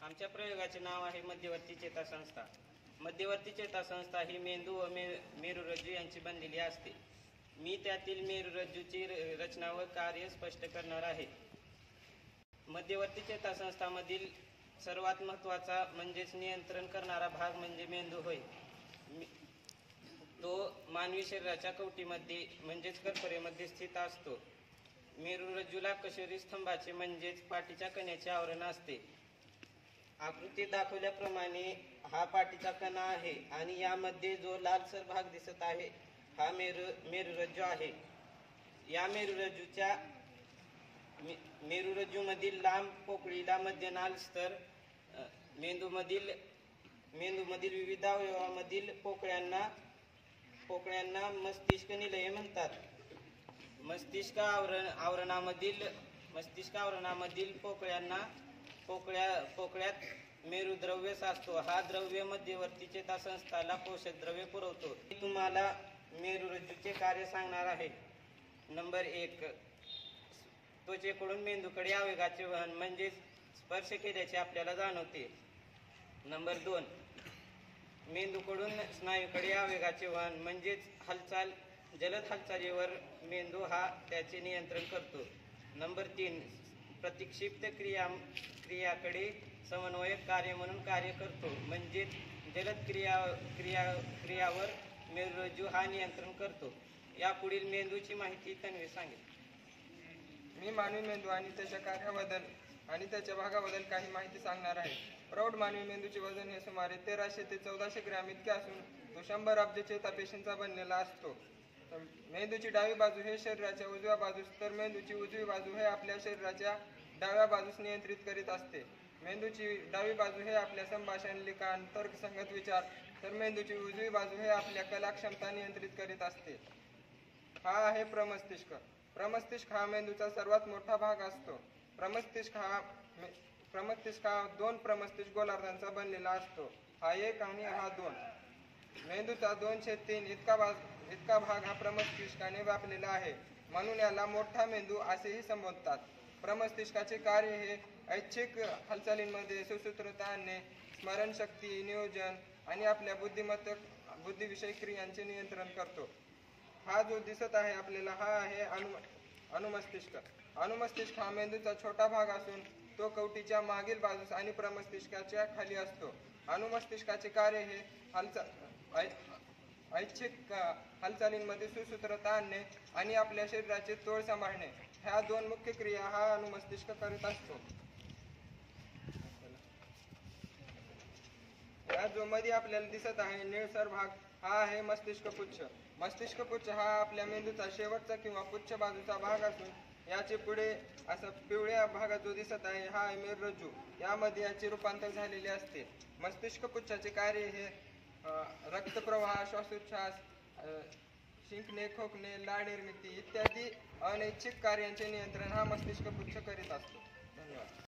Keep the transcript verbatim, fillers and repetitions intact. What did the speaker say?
आमच्या प्रयोगाचे नाव आहे मध्यवर्ती चेतासंस्था. मध्यवर्ती चेतासंस्था ही मेंदू व मे मेरुरज्जू यांची बनलेली असते. मी त्यातील मेरुरज्जूची रचना व कार्य स्पष्ट करणार आहे. मध्यवर्ती चेतासंस्थामधील सर्वात महत्त्वाचा म्हणजेच नियंत्रण करणारा भाग म्हणजे मेंदू होय. तो मानवी शरीराच्या कवटीमध्ये म्हणजेच करपरेमध्ये स्थित असतो. मेरुरज्जूला कशेरी स्तंभाचे म्हणजेच पाठीच्या कण्याचे आवरण असते. आकृतीत दाखवल्याप्रमाणे हा पाठीचा कणा आहे आणि यामध्ये जो लालसर भाग दिसत आहे हा मेरु मेरुरज्जू आहे. या मेरुरज्जूच्या मे मेरुरज्जूमधील लांब पोकळीला मध्यनाल स्तर मेंदूमधील मेंदूमधील विविध अवयवामधील पोकळ्यांना पोकळ्यांना मस्तिष्क निलय म्हणतात. मस्तिष्क आवरण आवरणामधील मस्तिष्क आवरणामधील पोकळ्यांना पोकळ्या पोकळ्यात मेरुद्रव्य साचतो. हा द्रव्य मध्यवर्ती चेतासंस्थाला पोषक द्रव्य पुरवतो. मी तुम्हाला मेरुरज्जूचे कार्य सांगणार आहे. नंबर एक, त्वचेकडून मेंदूकडे आवेगाचे वहन म्हणजे स्पर्श केल्याचे आपल्याला जाणवते. नंबर दोन, मेंदूकडून स्नायूकडे आवेगाचे वहन म्हणजेच हालचाल जलद हालचालीवर मेंदू हा त्याचे नियंत्रण करतो. नंबर तीन, प्रतिक्षिप्त क्रिया क्रियाकडे समन्वयक कार्य म्हणून कार्य करतो म्हणजेच जलद क्रिया क्रिया क्रियावर मेरुरज्जू हा नियंत्रण करतो. या पुढील मेंदूची माहिती तन्वी सांगेल. मी मानवी मेंदू आणि त्याच्या कार्याबद्दल आणि त्याच्या भागाबद्दल काही माहिती सांगणार आहे. प्रौढ मानवी मेंदूचे वजन हे सुमारे तेराशे ते चौदाशे ग्रॅम इतके असून तो शंभर अब्ज चेतापेशींचा बनलेला असतो. मेंदूची डावी बाजू हे शरीराच्या उजव्या बाजूस तर मेंदूची उजवी बाजू हे आपल्या शरीराच्या डाव्या बाजूस नियंत्रित करीत असते. मेंदूची डावी बाजू हे आपल्या संभाषण, लिखाण, तर्कसंगत विचार तर मेंदूची उजवी बाजू हे आपल्या कला क्षमता नियंत्रित करीत असते. हा आहे प्रमस्तिष्क. प्रमस्तिष्क हा मेंदूचा सर्वात मोठा भाग असतो. प्रमस्तिष्क हा प्रमस्तिष्क हा दोन प्रमस्तिष्क गोलार्धांचा बनलेला असतो. हा एक आणि हा दोन. मेंदूचा दोनशे तीन इतका भाग इतका भाग हा प्रमस्तिष्काने व्यापलेला आहे, म्हणून याला मोठा मेंदू असेही संबोधतात. प्रमस्तिष्काचे कार्य हे ऐच्छिक हालचालींमध्ये सुसूत्रता आणणे, स्मरणशक्ती, नियोजन आणि आपल्या बुद्धिमत्ता बुद्धिविषयी क्रियांचे नियंत्रण करतो. हा जो दिसत आहे आपल्याला हा आहे अनु अनुमस्तिष्क. अनुमस्तिष्क हा मेंदूचा छोटा भाग असून तो कवटीच्या मागील बाजूस आणि प्रमस्तिष्काच्या खाली असतो. अनुमस्तिष्काचे कार्य हे हालचाल ऐच्छिक हालचालींमध्ये सुसूत्रता आणणे आणि आपल्या शरीराचे तोल सांभाळणे ह्या दोन मुख्य क्रिया हा अनुमस्तिष्क करीत असतो. या जो मध्ये आपल्याला दिसत आहे निळसर भाग हा आहे मस्तिष्क पुच्छ. मस्तिष्क पुच्छ हा आपल्या मेंदूचा शेवटचा किंवा पुच्छ बाजूचा भाग असून याचे पुढे असं पिवळ्या भागात जो दिसत आहे हा आहे मेरुरज्जू. यामध्ये याचे रूपांतर झालेले असते. मस्तिष्क पुच्छाचे कार्य हे रक्तप्रवाह, श्वासोच्छ्वास, शिंकणे, खोकणे, लाळ निर्मिती इत्यादी अनैच्छिक कार्यांचे नियंत्रण हा मस्तिष्क पुच्छ करीत असतो. धन्यवाद.